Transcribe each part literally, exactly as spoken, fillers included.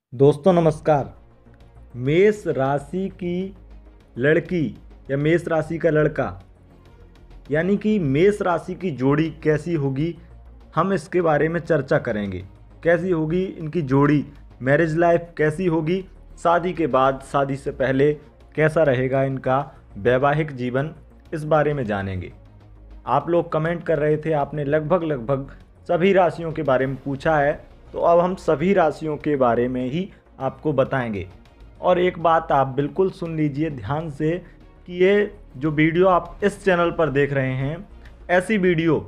दोस्तों नमस्कार। मेष राशि की लड़की या मेष राशि का लड़का यानी कि मेष राशि की जोड़ी कैसी होगी, हम इसके बारे में चर्चा करेंगे। कैसी होगी इनकी जोड़ी, मैरिज लाइफ कैसी होगी, शादी के बाद, शादी से पहले कैसा रहेगा इनका वैवाहिक जीवन, इस बारे में जानेंगे। आप लोग कमेंट कर रहे थे, आपने लगभग लगभग सभी राशियों के बारे में पूछा है, तो अब हम सभी राशियों के बारे में ही आपको बताएंगे। और एक बात आप बिल्कुल सुन लीजिए ध्यान से कि ये जो वीडियो आप इस चैनल पर देख रहे हैं, ऐसी वीडियो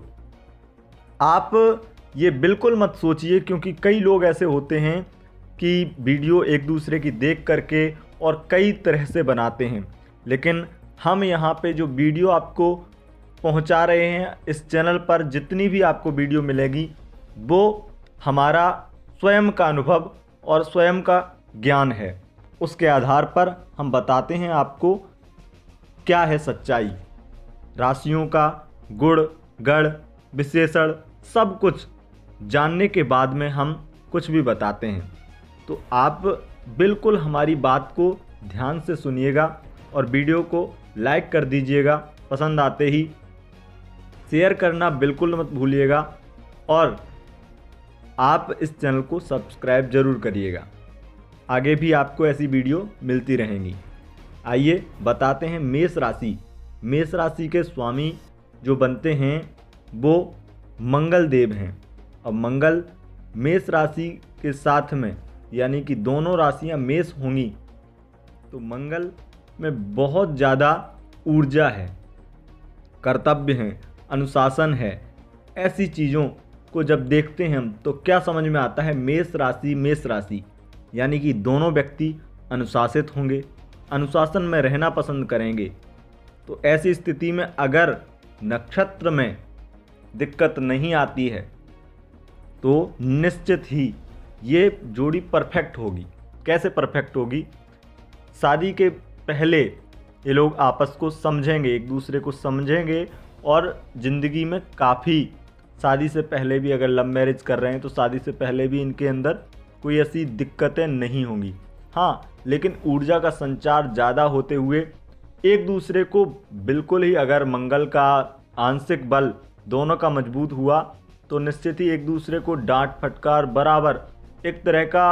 आप ये बिल्कुल मत सोचिए, क्योंकि कई लोग ऐसे होते हैं कि वीडियो एक दूसरे की देख करके और कई तरह से बनाते हैं। लेकिन हम यहाँ पे जो वीडियो आपको पहुँचा रहे हैं इस चैनल पर, जितनी भी आपको वीडियो मिलेगी वो हमारा स्वयं का अनुभव और स्वयं का ज्ञान है। उसके आधार पर हम बताते हैं आपको क्या है सच्चाई। राशियों का गुण गण विशेषण सब कुछ जानने के बाद में हम कुछ भी बताते हैं। तो आप बिल्कुल हमारी बात को ध्यान से सुनिएगा और वीडियो को लाइक कर दीजिएगा, पसंद आते ही शेयर करना बिल्कुल मत भूलिएगा और आप इस चैनल को सब्सक्राइब जरूर करिएगा। आगे भी आपको ऐसी वीडियो मिलती रहेंगी। आइए बताते हैं मेष राशि। मेष राशि के स्वामी जो बनते हैं वो मंगल देव हैं। अब मंगल मेष राशि के साथ में, यानी कि दोनों राशियां मेष होंगी, तो मंगल में बहुत ज़्यादा ऊर्जा है, कर्तव्य हैं, अनुशासन है। ऐसी चीज़ों को जब देखते हैं हम तो क्या समझ में आता है, मेष राशि मेष राशि यानी कि दोनों व्यक्ति अनुशासित होंगे, अनुशासन में रहना पसंद करेंगे। तो ऐसी स्थिति में अगर नक्षत्र में दिक्कत नहीं आती है तो निश्चित ही ये जोड़ी परफेक्ट होगी। कैसे परफेक्ट होगी? शादी के पहले ये लोग आपस को समझेंगे, एक दूसरे को समझेंगे और ज़िंदगी में काफ़ी, शादी से पहले भी अगर लव मैरिज कर रहे हैं तो शादी से पहले भी इनके अंदर कोई ऐसी दिक्कतें नहीं होंगी। हाँ, लेकिन ऊर्जा का संचार ज़्यादा होते हुए एक दूसरे को बिल्कुल ही, अगर मंगल का आंशिक बल दोनों का मजबूत हुआ तो निश्चित ही एक दूसरे को डांट फटकार बराबर, एक तरह का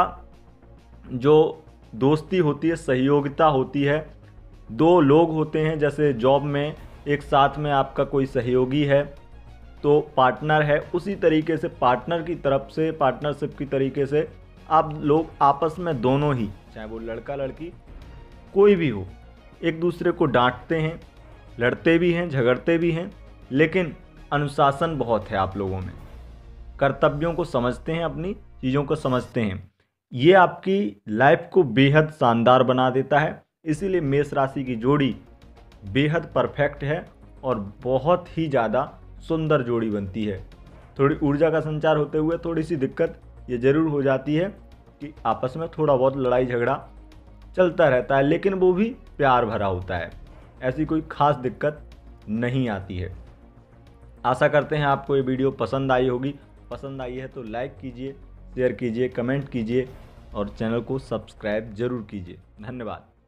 जो दोस्ती होती है, सहयोगिता होती है। दो लोग होते हैं, जैसे जॉब में एक साथ में आपका कोई सहयोगी है तो पार्टनर है, उसी तरीके से पार्टनर की तरफ से, पार्टनरशिप की तरीके से आप लोग आपस में दोनों ही, चाहे वो लड़का लड़की कोई भी हो, एक दूसरे को डांटते हैं, लड़ते भी हैं, झगड़ते भी हैं, लेकिन अनुशासन बहुत है आप लोगों में, कर्तव्यों को समझते हैं, अपनी चीज़ों को समझते हैं। ये आपकी लाइफ को बेहद शानदार बना देता है। इसीलिए मेष राशि की जोड़ी बेहद परफेक्ट है और बहुत ही ज़्यादा सुंदर जोड़ी बनती है। थोड़ी ऊर्जा का संचार होते हुए थोड़ी सी दिक्कत ये ज़रूर हो जाती है कि आपस में थोड़ा बहुत लड़ाई झगड़ा चलता रहता है, लेकिन वो भी प्यार भरा होता है, ऐसी कोई ख़ास दिक्कत नहीं आती है। आशा करते हैं आपको ये वीडियो पसंद आई होगी। पसंद आई है तो लाइक कीजिए, शेयर कीजिए, कमेंट कीजिए और चैनल को सब्सक्राइब ज़रूर कीजिए। धन्यवाद।